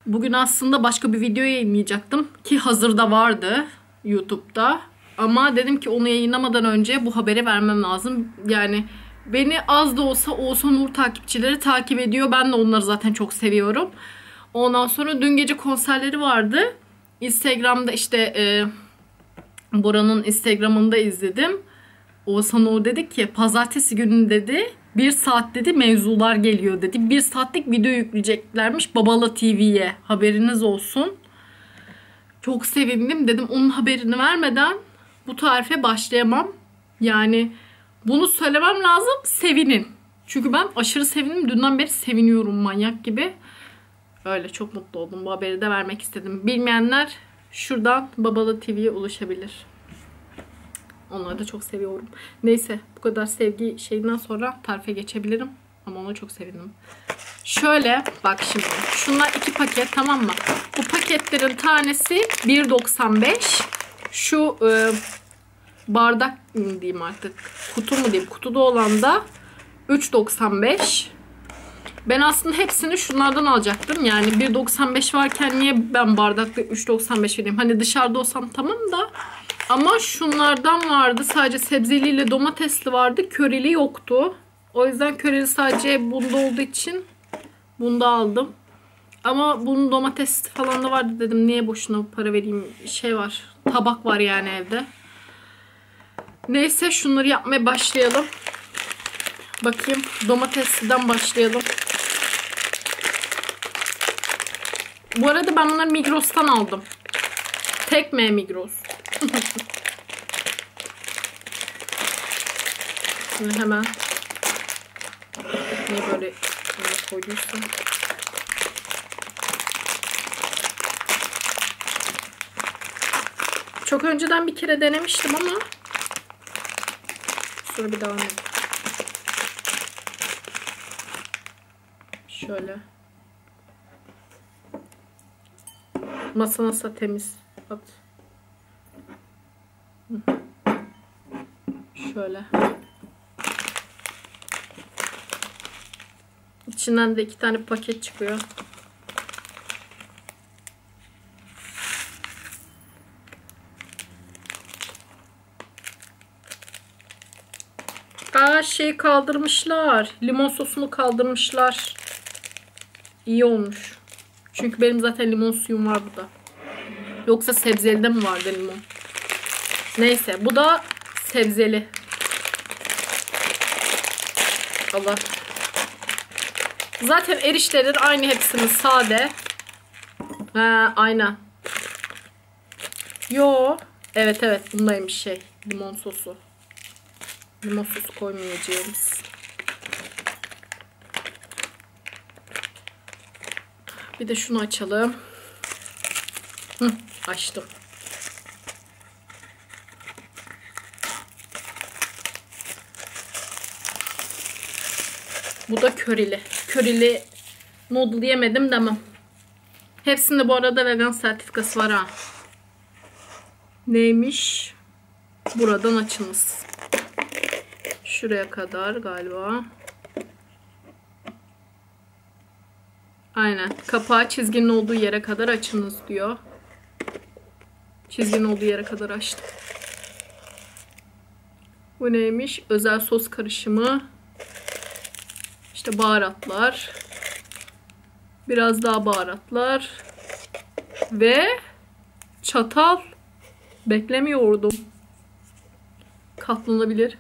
Bugün aslında başka bir video yayınlayacaktım ki hazırda vardı YouTube'da. Ama dedim ki onu yayınlamadan önce bu haberi vermem lazım. Yani beni az da olsa Oğuzhan Uğur takipçileri takip ediyor. Ben de onları zaten çok seviyorum. Ondan sonra dün gece konserleri vardı. Instagram'da işte Bora'nın Instagram'ında izledim. Oğuzhan Uğur dedi ki pazartesi günü dedi 1 saat dedi mevzular geliyor dedi. 1 saatlik video yükleyeceklermiş Babala TV'ye. Haberiniz olsun. Çok sevindim. Dedim onun haberini vermeden bu tarife başlayamam. Yani bunu söylemem lazım. Sevinin. Çünkü ben aşırı sevindim. Dünden beri seviniyorum manyak gibi. Öyle çok mutlu oldum. Bu haberi de vermek istedim. Bilmeyenler şuradan Babala TV'ye ulaşabilir. Onları da çok seviyorum. Neyse bu kadar sevgi şeyinden sonra tarife geçebilirim. Ama ona çok sevindim. Şöyle bak şimdi. Şunlar 2 paket, tamam mı? Bu paketlerin tanesi 1.95. Şu bardak mı diyeyim artık. Kutu mu diyeyim. Kutuda olan da 3.95. Ben aslında hepsini şunlardan alacaktım. Yani 1.95 varken niye ben bardakta 3.95 vereyim? Hani dışarıda olsam tamam da. Ama şunlardan vardı. Sadece sebzeliyle domatesli vardı. Köreli yoktu. O yüzden köreli sadece bunda olduğu için bunda aldım. Ama bunun domates falan da vardı, dedim niye boşuna para vereyim, şey var, tabak var yani evde. Neyse şunları yapmaya başlayalım. Bakayım, domatesliden başlayalım. Bu arada ben bunları Migros'tan aldım. Tekme Migros. Şimdi hemen niye böyle koyduysam. Çok önceden bir kere denemiştim ama sonra bir daha. Şöyle. Masa nasıl temiz. Bak. Şöyle. İçinden de 2 tane paket çıkıyor. Şey kaldırmışlar. Limon sosunu kaldırmışlar. İyi olmuş. Çünkü benim zaten limon suyum var burada. Yoksa sebzeli mi vardı limon? Neyse bu da sebzeli. Allah. Zaten erişteler aynı, hepsinin sade. Ha, aynen. Yo. Evet bundaymış şey. Limon sosu. Limon sosu koymayacağımız. Bir de şunu açalım. Açtım. Bu da körili. Körili noodle yemedim demem. Hepsinde bu arada vegan sertifikası var ha. Neymiş? Buradan açınız. Şuraya kadar galiba. Aynen. Kapağı çizginin olduğu yere kadar açınız diyor. Çizginin olduğu yere kadar açtım. Bu neymiş? Özel sos karışımı. İşte baharatlar. Biraz daha baharatlar. Ve çatal. Beklemiyordum. Katlanabilir.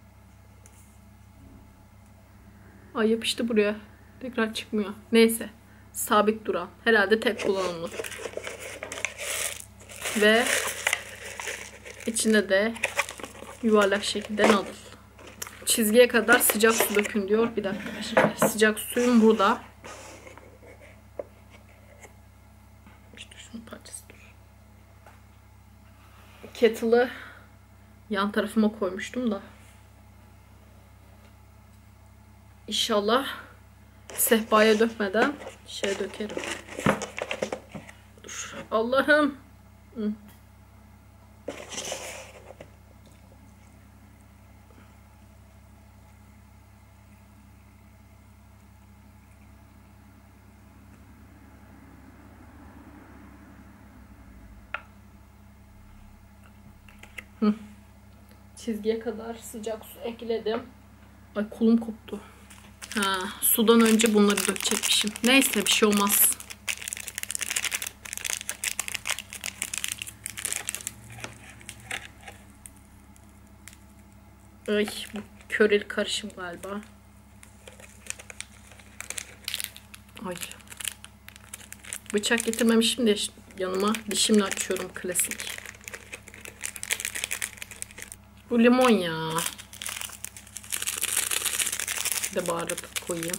Ay yapıştı buraya. Tekrar çıkmıyor. Neyse. Sabit duran. Herhalde tek kullanımlı. Ve içine de yuvarlak şekilde noodle. Çizgiye kadar sıcak su dökün diyor. Bir dakika. Sıcak suyum burada. İşte şunun parçası dur. Kettle'ı yan tarafıma koymuştum da. İnşallah sehpaya dökmeden şey dökerim. Dur. Allah'ım. Çizgiye kadar sıcak su ekledim. Ay kolum koptu. Ha, sudan önce bunları dökecekmişim. Neyse bir şey olmaz. Ay bu köreli karışım galiba. Ay. Bıçak getirmemişim de yanıma dişimle açıyorum klasik. Bu limon ya. Bir de baharat koyayım.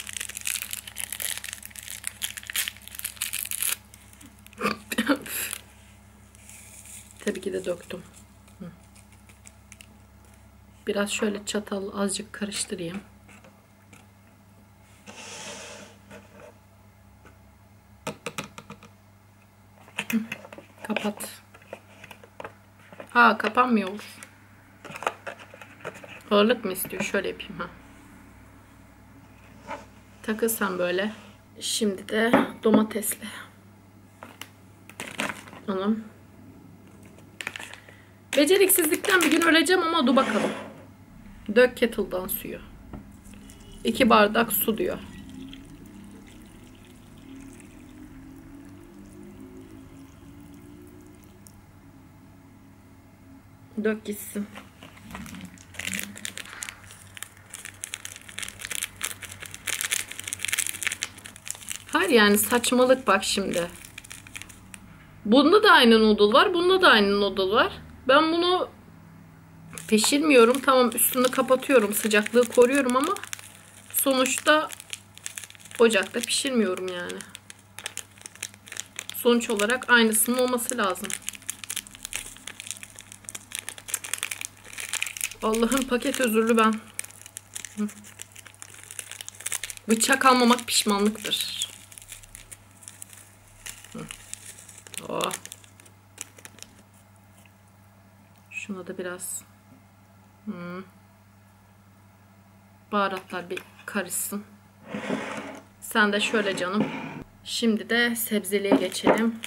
Tabii ki de döktüm. Biraz şöyle çatal azıcık karıştırayım. Kapat. Ha kapanmıyor. Ağırlık mı istiyor? Şöyle yapayım ha. Takılsam böyle. Şimdi de domatesli. Anam. Beceriksizlikten bir gün öleceğim ama dur bakalım. Dök kettle'dan suyu. 2 bardak su diyor. Dök gitsin. Hayır yani saçmalık bak şimdi. Bunda da aynı noodle var. Bunda da aynı noodle var. Ben bunu pişirmiyorum. Tamam üstünü kapatıyorum. Sıcaklığı koruyorum ama sonuçta ocakta pişirmiyorum yani. Sonuç olarak aynısının olması lazım. Allah'ın paket özürlü ben. Bıçak almamak pişmanlıktır. Oh. Şuna da biraz baharatlar bir karışsın. Sen de şöyle canım. Şimdi de sebzeliğe geçelim.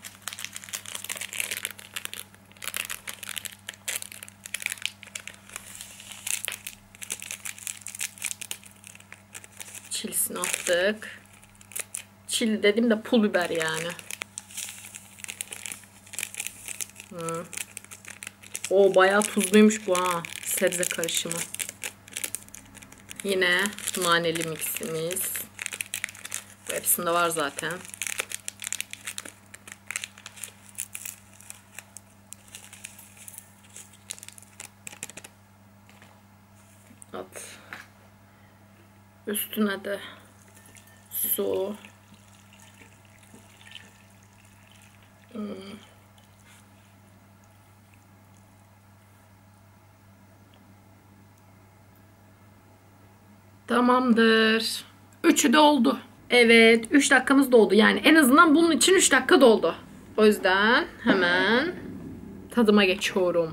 Çilisini attık. Çili dedim de pul biber yani. O bayağı tuzluymuş bu ha. Sebze karışımı. Yine naneli miximiz. Bu hepsinde var zaten. At. Üstüne de su. Tamamdır. Üçü de oldu. Evet 3 dakikamız doldu. Yani en azından bunun için 3 dakika doldu. O yüzden hemen tadıma geçiyorum.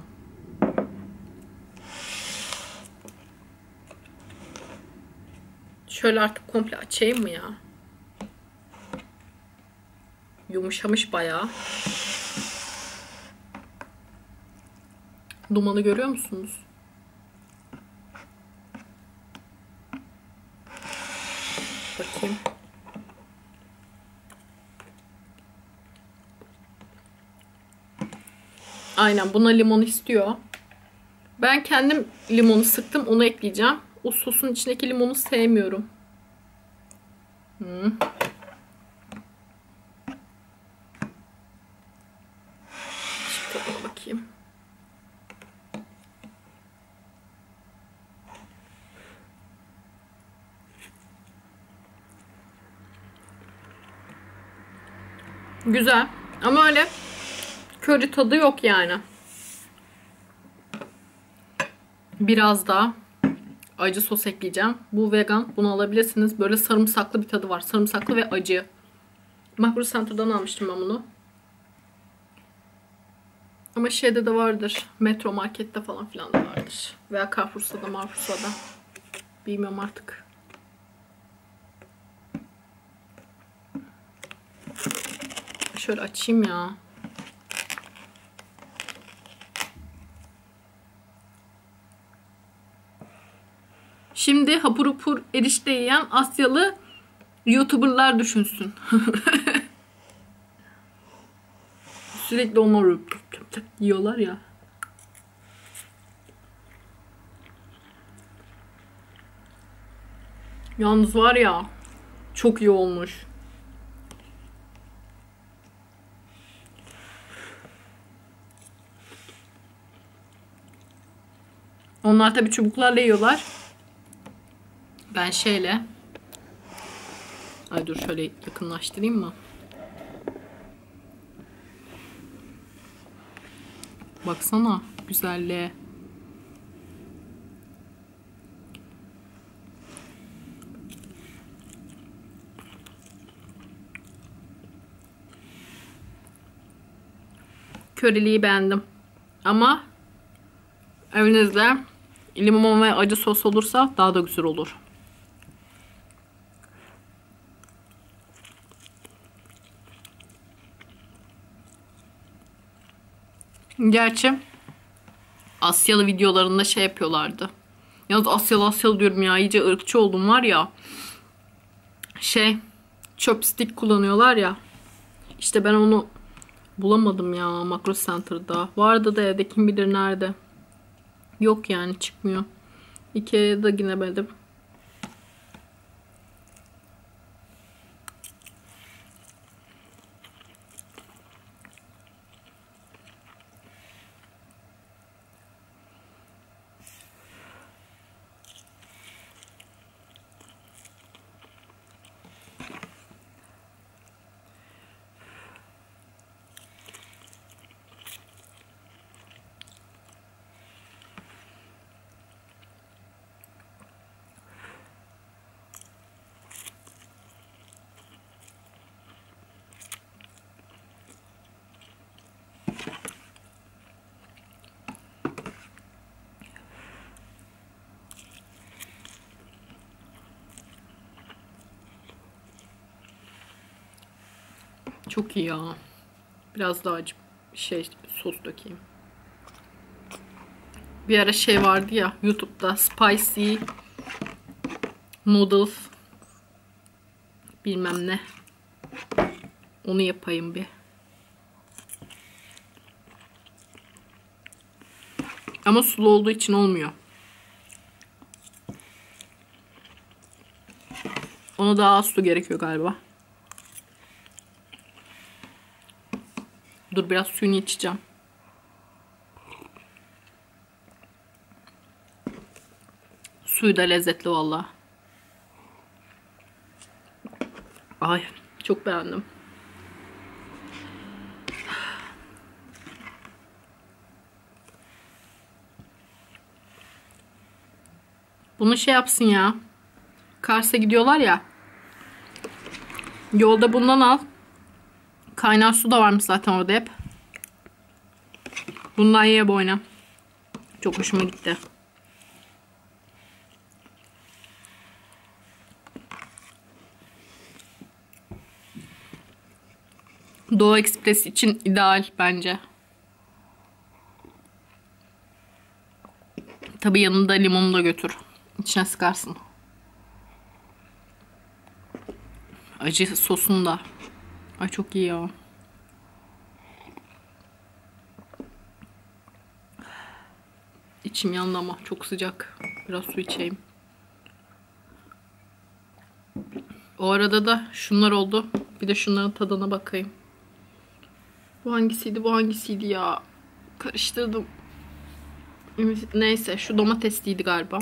Şöyle artık komple açayım mı ya? Yumuşamış bayağı. Dumanı görüyor musunuz? Bakayım. Aynen buna limon istiyor. Ben kendim limonu sıktım. Onu ekleyeceğim. O sosun içindeki limonu sevmiyorum. Şimdi tadına bakayım. Güzel. Ama öyle köri tadı yok yani. Biraz daha acı sos ekleyeceğim. Bu vegan. Bunu alabilirsiniz. Böyle sarımsaklı bir tadı var. Sarımsaklı ve acı. Makro Center'dan almıştım ben bunu. Ama şeyde de vardır. Metro Market'te falan filan da vardır. Veya Carrefour'da, Marfour'da. Bilmiyorum artık. Şöyle açayım ya. Şimdi hapur hapur erişte yiyen Asyalı YouTuber'lar düşünsün. Sürekli onları yiyorlar ya. Yalnız var ya, çok iyi olmuş. Onlar tabii çubuklarla yiyorlar. Ben şeyle. Ay dur şöyle yakınlaştırayım mı? Baksana güzelliğe. Köreliği beğendim. Ama evinizde limon ve acı sos olursa daha da güzel olur. Gerçi Asyalı videolarında şey yapıyorlardı. Yalnız Asyalı diyorum ya, iyice ırkçı oldum var ya. Chopstick kullanıyorlar ya. İşte ben onu bulamadım ya Makro Center'da. Vardı da evde, kim bilir nerede. Yok yani, çıkmıyor. Ikea'ya da gidemedim. Çok iyi ya. Biraz daha acı sos dökeyim. Bir ara şey vardı ya YouTube'da, spicy noodles bilmem ne. Onu yapayım bir. Ama sulu olduğu için olmuyor. Ona daha az su gerekiyor galiba. Dur biraz suyunu içeceğim. Suyu da lezzetli valla. Ay çok beğendim. Bunu şey yapsın ya. Kars'a gidiyorlar ya. Yolda bundan al. Kaynar su da varmış zaten orada hep. Bundan ye boyuna. Çok hoşuma gitti. Doğu Ekspres için ideal bence. Tabii yanında limonu da götür. İçine sıkarsın. Acı sosun da. Ay çok iyi ya. İçim yandı ama çok sıcak. Biraz su içeyim. O arada da şunlar oldu. Bir de şunların tadına bakayım. Bu hangisiydi? Bu hangisiydi ya? Karıştırdım. Neyse şu domatesliydi galiba.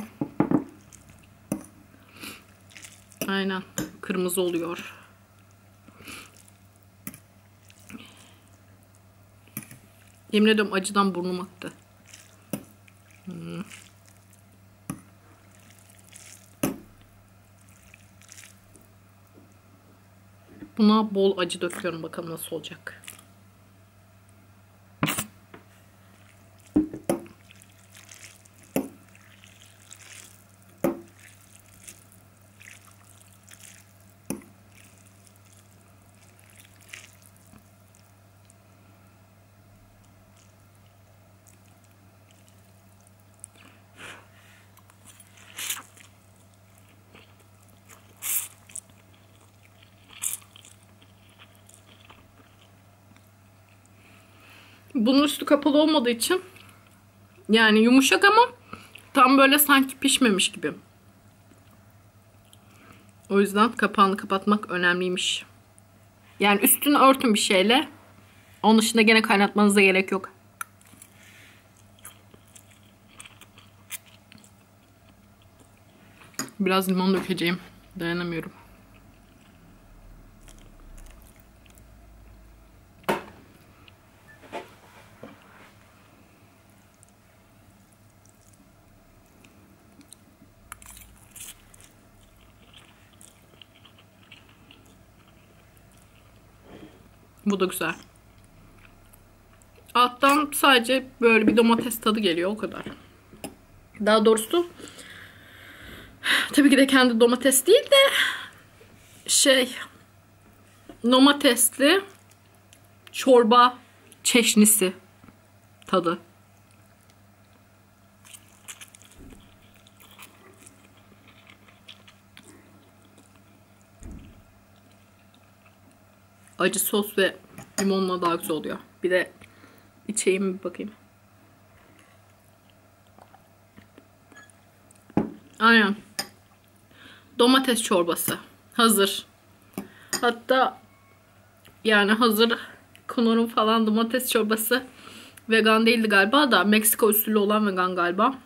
Aynen. Kırmızı oluyor. Yemin ediyorum acıdan burnum aktı. Buna bol acı döküyorum. Bakalım nasıl olacak. Bunun üstü kapalı olmadığı için yani yumuşak ama tam böyle sanki pişmemiş gibi. O yüzden kapağını kapatmak önemliymiş. Yani üstünü örtün bir şeyle. Onun dışında gene kaynatmanıza gerek yok. Biraz limon dökeceğim. Dayanamıyorum. Bu da güzel. Alttan sadece böyle bir domates tadı geliyor, o kadar. Daha doğrusu tabii ki de kendi domates değil de domatesli çorba çeşnisi tadı. Acı sos ve limonla daha güzel oluyor. Bir de içeyim bir bakayım. Aynen. Domates çorbası. Hazır. Hatta yani hazır Knorr'un falan domates çorbası vegan değildi galiba da Meksika usulü olan vegan galiba.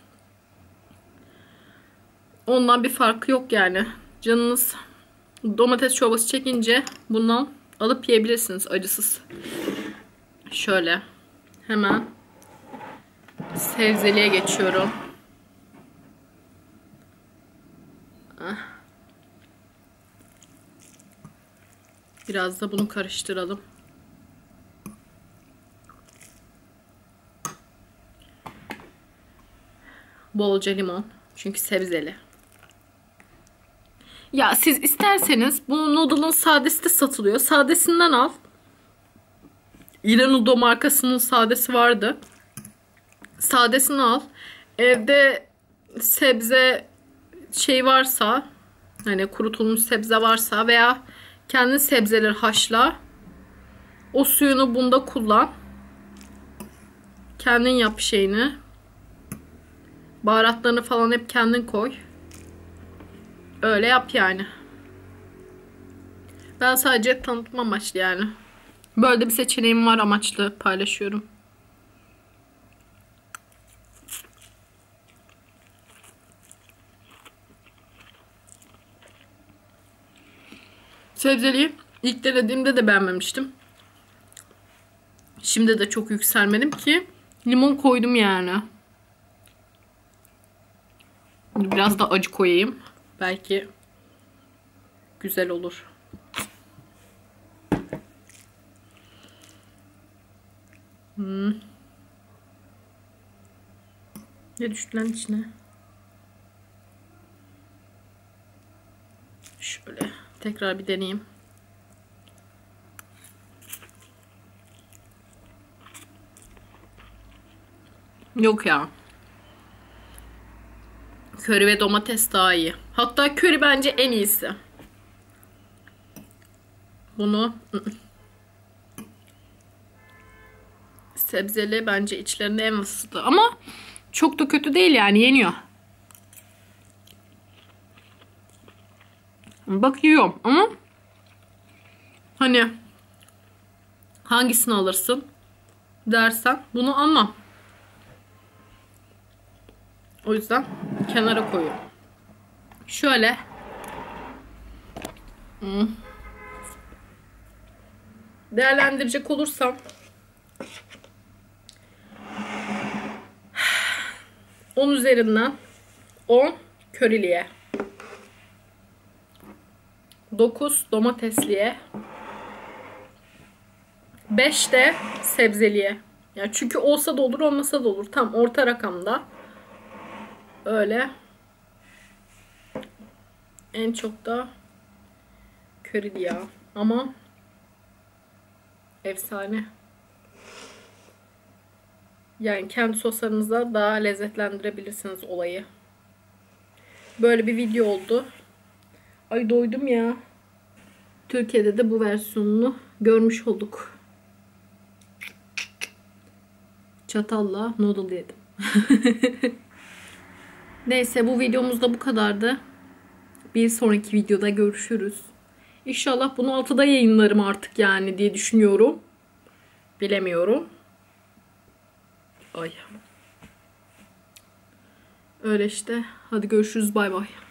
Ondan bir farkı yok yani. Canınız domates çorbası çekince bundan alıp yiyebilirsiniz acısız. Şöyle hemen sebzeliğe geçiyorum. Biraz da bunu karıştıralım. Bolca limon. Çünkü sebzeli. Ya siz isterseniz bu noodle'ın sadesi de satılıyor. Sadesinden al. İran Udo markasının sadesi vardı. Sadesini al. Evde sebze varsa, hani kurutulmuş sebze varsa veya kendi sebzeleri haşla. O suyunu bunda kullan. Kendin yap şeyini. Baharatlarını falan hep kendin koy. Öyle yap yani. Ben sadece tanıtma amaçlı yani. Böyle de bir seçeneğim var, amaçlı paylaşıyorum. Sebzeliği ilk denediğimde de beğenmemiştim. Şimdi de çok yükselmedim ki limon koydum yani. Biraz da acı koyayım. Belki güzel olur. Ne düştü lan içine? Şöyle tekrar bir deneyeyim. Yok ya. Köri ve domates daha iyi. Hatta köri bence en iyisi. Bunu sebzeli bence içlerinde en vasıtı. Ama çok da kötü değil yani, yeniyor. Bak yiyorum ama hani hangisini alırsın dersen bunu almam. O yüzden kenara koyuyorum. Şöyle değerlendirecek olursam 10 üzerinden 10 köriliye, 9 domatesliye, 5 de sebzeliye. Yani çünkü olsa da olur, olmasa da olur. Tam orta rakamda. Öyle. En çok da körili ya. Ama efsane. Yani kendi soslarınızla daha lezzetlendirebilirsiniz olayı. Böyle bir video oldu. Ay doydum ya. Türkiye'de de bu versiyonunu görmüş olduk. Çatalla noodle yedim. Neyse bu videomuz da bu kadardı. Bir sonraki videoda görüşürüz. İnşallah bunu 6'da yayınlarım artık yani diye düşünüyorum. Bilemiyorum. Ay. Öyle işte. Hadi görüşürüz. Bay bay.